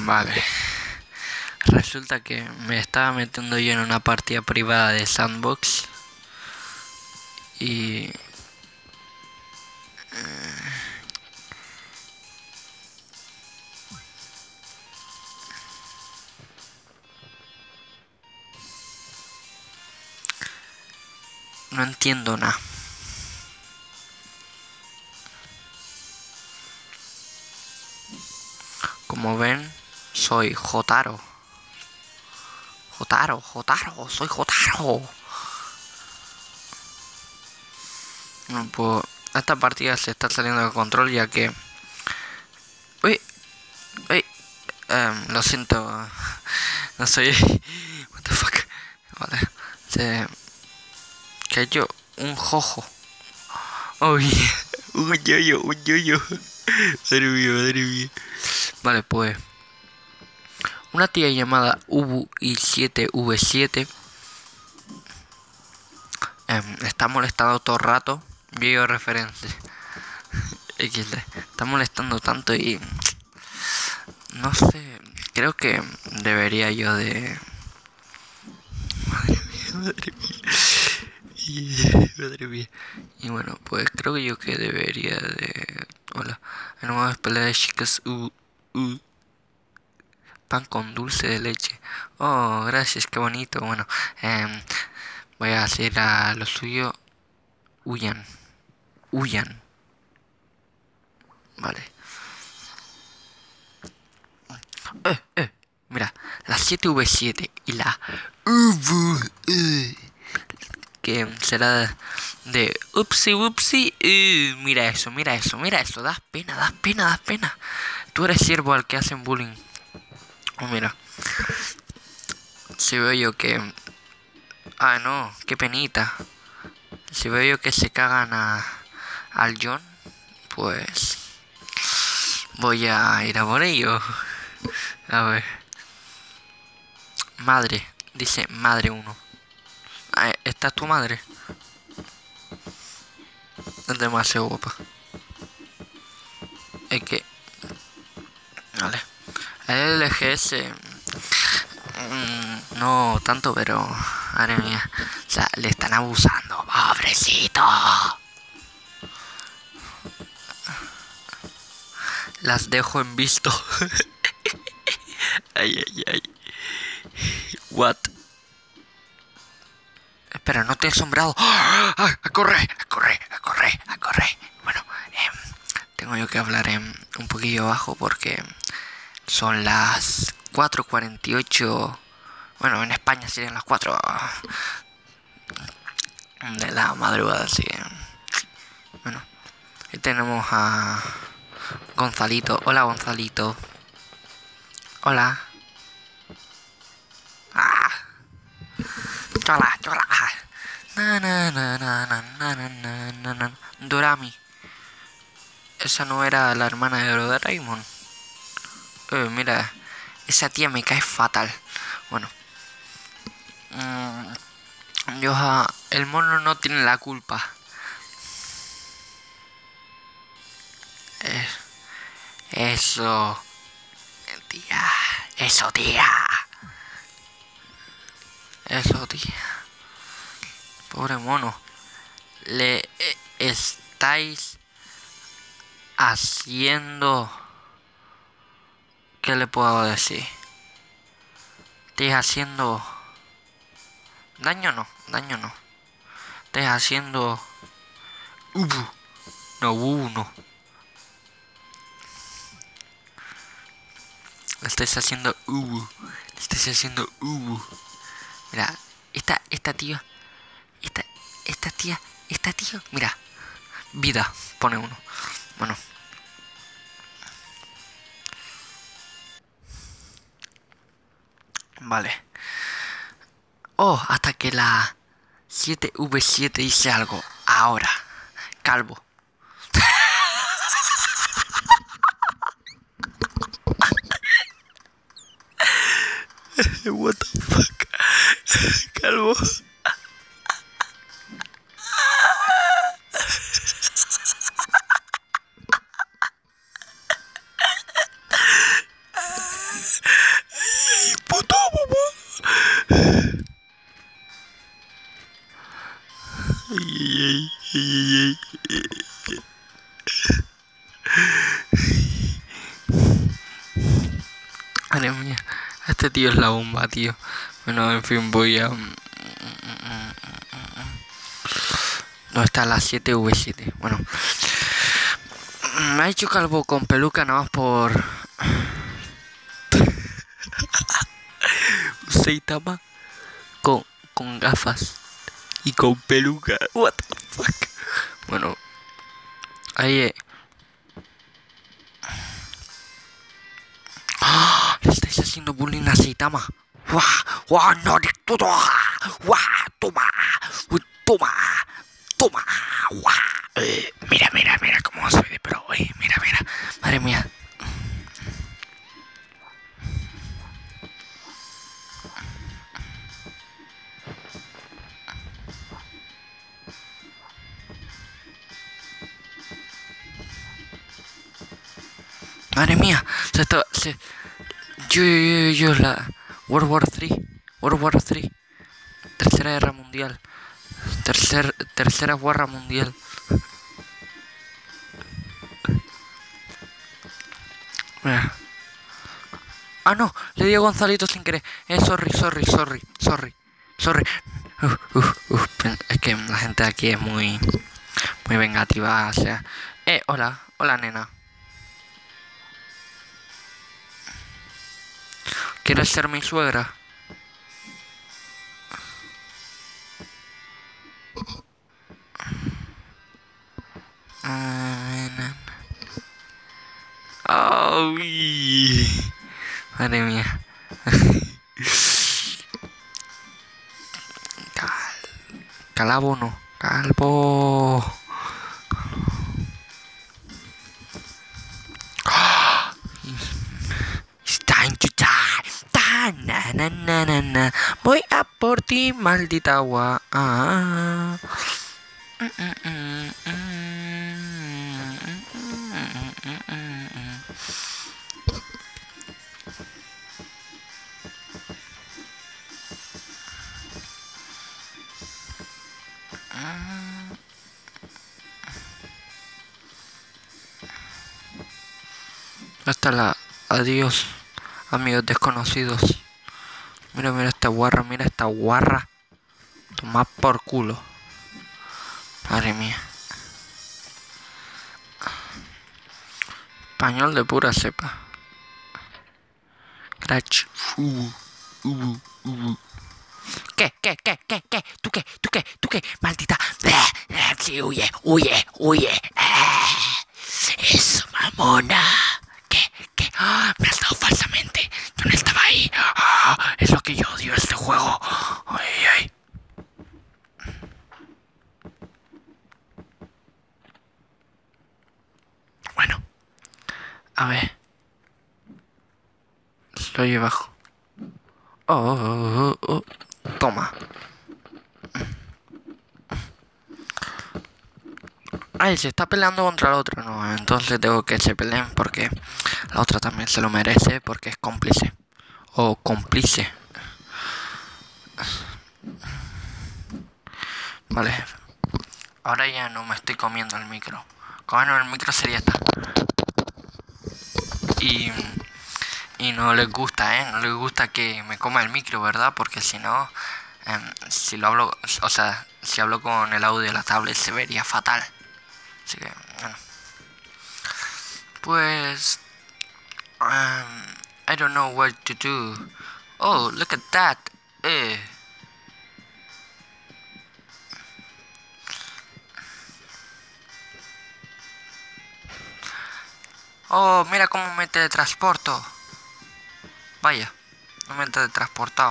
Vale. Resulta que me estaba metiendo yo en una partida privada de Sandbox. Y... no entiendo nada. Como ven, soy Jotaro. Soy Jotaro. No puedo... Esta partida se está saliendo de control ya que... Uy, uy, lo siento. No soy... What the fuck. Vale. Se... cayó un jojo. Uy, un yoyo. Madre mía. Vale, pues... Una tía llamada Ubu i7v7 está molestando todo el rato. Video referencia. XD. Está molestando tanto y... no sé. Creo que debería yo de... Madre mía. Y bueno, pues creo que yo que debería de... Hola. Hay nuevas peleas de chicas. Pan con dulce de leche. Oh, gracias, qué bonito. Bueno, voy a hacer a lo suyo. Huyan. Vale. Mira, la 7v7 y la que será de upsi. Mira eso. Das pena. Tú eres siervo al que hacen bullying. Oh, mira. Si veo yo que... Ah, no, qué penita. Si veo yo que se cagan al John, pues... voy a ir a por ello. A ver. Madre. Dice madre 1. Ah, ¿esta es tu madre? Es demasiado guapa. Es que... Vale. El LGS... no tanto, pero... Madre mía. O sea, le están abusando. Pobrecito. Las dejo en visto. Ay. What? Espera, no te he asombrado. ¡Ah! ¡A correr! Bueno, tengo yo que hablar un poquillo bajo porque son las 4:48. Bueno, en España serían las 4 de la madrugada, así que... Bueno, aquí tenemos a Gonzalito. Hola, Gonzalito. Hola. Ah. Chola. Na. Dorami. Esa no era la hermana de Doraemon. Mira, esa tía me cae fatal. Bueno. El mono no tiene la culpa. Eso. Tía. Eso, tía. Pobre mono. Le estáis haciendo... ¿Qué le puedo decir? Estáis haciendo... Daño no. Estáis haciendo... No. Le estáis haciendo... Mira, esta tía... Esta tía... Mira. Vida. Pone uno. Bueno. Vale. Oh, hasta que la 7v7 dice algo. Ahora. Calvo. What the fuck. Calvo. Madre mía, este tío es la bomba, tío. Bueno, en fin, voy a... ¿Dónde está la 7V7? Bueno, me ha hecho calvo con peluca nada más por... Saitama con gafas y con peluca. What the fuck. Bueno, ahí... ¡Ah! Le estáis haciendo bullying a Saitama. ¡Guau! ¡Guau! ¡No! ¡Todo! ¡Guau! ¡Toma! ¡Toma! ¡Toma! ¡Guau! Mira, mira, mira cómo soy de pro, mira, mira. Madre mía. Madre mía. Yo, la... World War 3. World War 3. Tercera Guerra Mundial. Tercera Guerra Mundial. Mira. Ah, no, le di a Gonzalito sin querer. Sorry. Es que la gente de aquí es muy vengativa, o sea. Hola nena. ¿Quieres ser mi suegra? Ay, madre mía. Calvo no. Calvo. It's time to die. Na. Voy a por ti, maldita agua. Hasta la... Adiós, amigos desconocidos. Mira esta guarra. Toma por culo. Madre mía. Español de pura cepa. Crash. ¿Qué? ¿Tú qué? Maldita. Sí, huye. Eso, mamona. ¿Qué? Me has dado falsamente. Yo no estaba ahí. Es lo que yo odio este juego. Ay. Bueno. A ver. Lo llevo abajo. Toma. Ay, se está peleando contra el otro. No, entonces tengo que se peleen porque la otra también se lo merece porque es cómplice. O cómplice. Vale. Ahora ya no me estoy comiendo el micro. Comerme el micro sería esta. Y no les gusta, no les gusta que me coma el micro, ¿verdad? Porque si no, si lo hablo, o sea, si hablo con el audio de la tablet se vería fatal. Así que, bueno. Pues, I don't know what to do. Oh, look at that. Oh, mira cómo me teletransporto. Vaya, no me he teletransportado.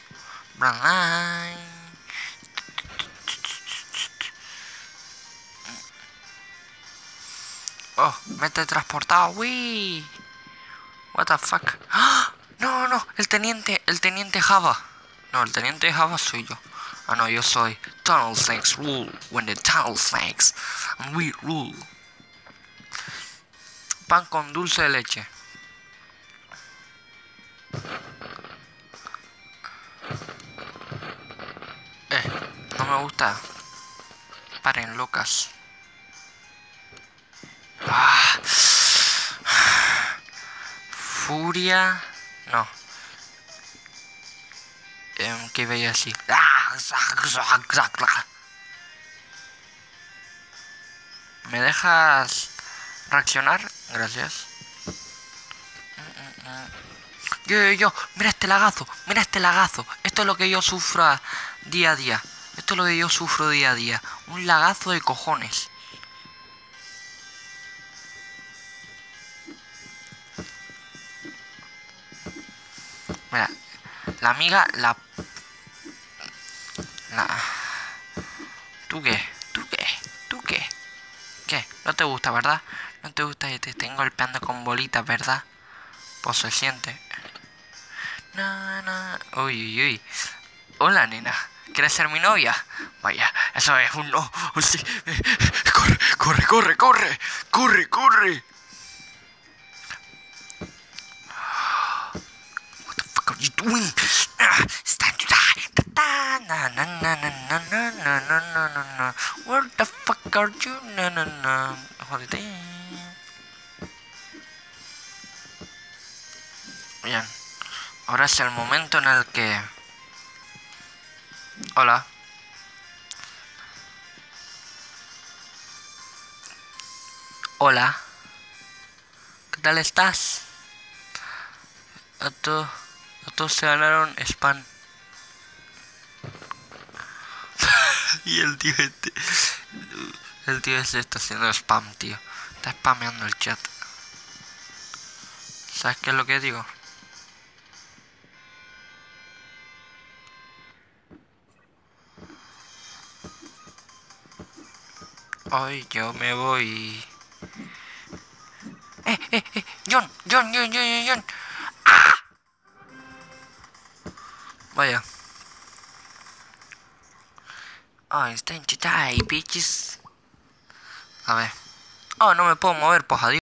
Oh, me he teletransportado. Wii. What the fuck. ¡Ah! No, el teniente Java. No, el teniente Java soy yo. Ah, no, yo soy Tunnel Snakes rule when the tunnel snakes and we rule. Pan con dulce de leche. No me gusta. paren, locas. Ah. Furia. No. ¿Qué veía así? ¿Me dejas reaccionar? Gracias. Mira este lagazo, mira este lagazo. Esto es lo que yo sufro día a día. Esto es lo que yo sufro día a día. Un lagazo de cojones. Mira, la amiga, la... ¿Tú qué? ¿Tú qué? ¿Tú qué? ¿Qué? ¿No te gusta, verdad? ¿No te gusta que te estén golpeando con bolitas, verdad? Pues se siente. Uy, uy, uy. Hola, nena. ¿Quieres ser mi novia? Vaya, eso es un no. Un sí. Corre, corre, corre, corre. Corre, corre. What the fuck are you doing? It's time to die. Na na na na na na na na na na na. Where the fuck are you? Na na na. Jodete. Bien. Ahora es el momento en el que... Hola. Hola. ¿Qué tal estás? A todos se ganaron spam. Y el tío este... El tío este está haciendo spam, tío. Está spameando el chat. ¿Sabes qué es lo que digo? Hoy yo me voy. John, John, John, John, John, John. Vaya. Oh, it's time to die, bitches. A ver. Oh, no me puedo mover, pues adiós.